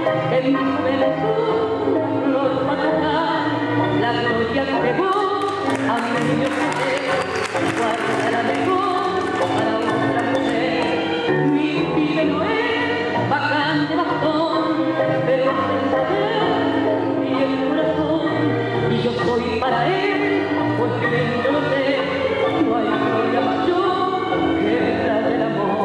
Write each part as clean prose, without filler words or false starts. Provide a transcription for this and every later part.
en mi juventud, flor patronal, la gloria que vos a mí me ofreces, guarda la mejor para otra mujer. Mi pibe no es bacán de bastón, pero hace saber y el corazón, y yo soy para él, pues bien yo lo sé, no hay gloria mayor que detrás del amor.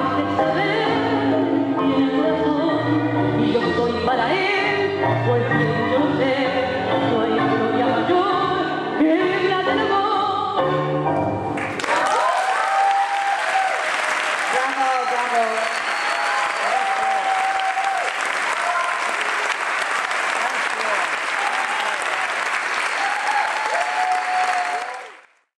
Para él, pues bien